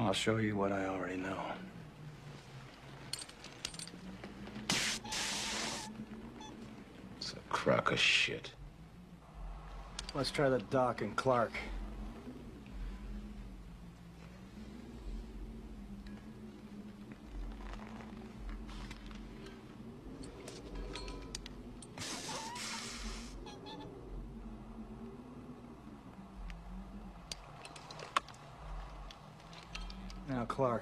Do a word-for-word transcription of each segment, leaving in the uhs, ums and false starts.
I'll show you what I already know. It's a crock of shit. Let's try the Doc and Clark. Now, Clark.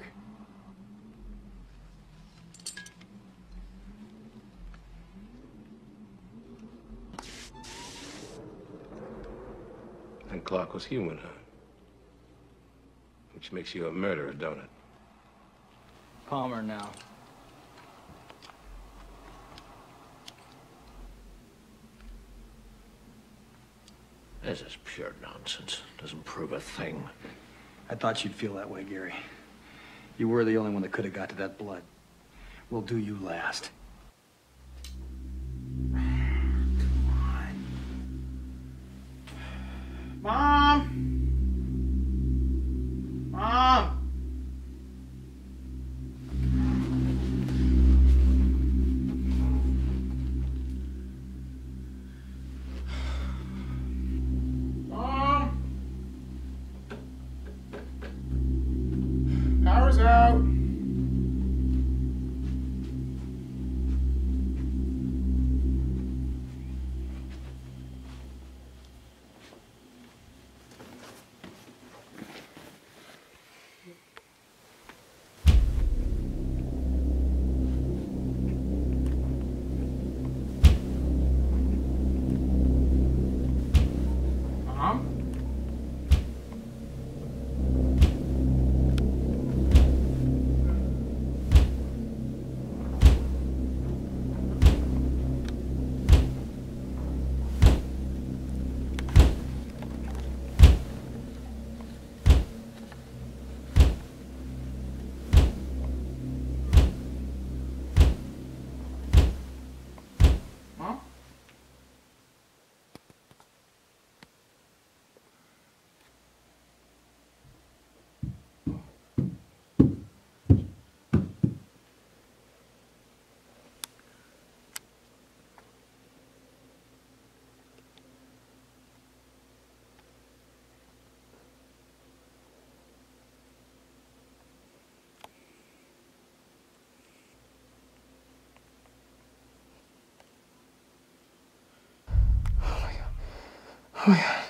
And Clark was human, huh? Which makes you a murderer, don't it? Palmer now. This is pure nonsense. Doesn't prove a thing. I thought you'd feel that way, Gary. You were the only one that could have got to that blood. We'll do you last. Come on. Mom! Mom! Mom! Power's out. Mom? Mom? Oh my God.